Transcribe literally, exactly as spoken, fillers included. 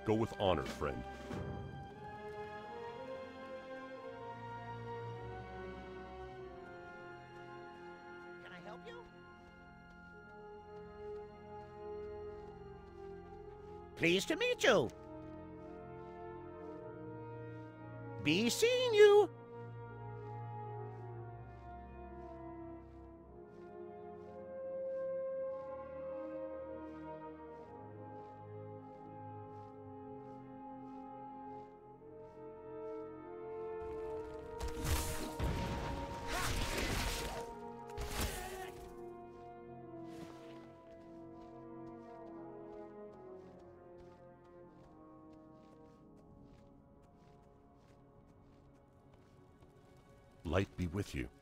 Go with honor, friend. Can I help you? Pleased to meet you. Be seeing you. Light be with you.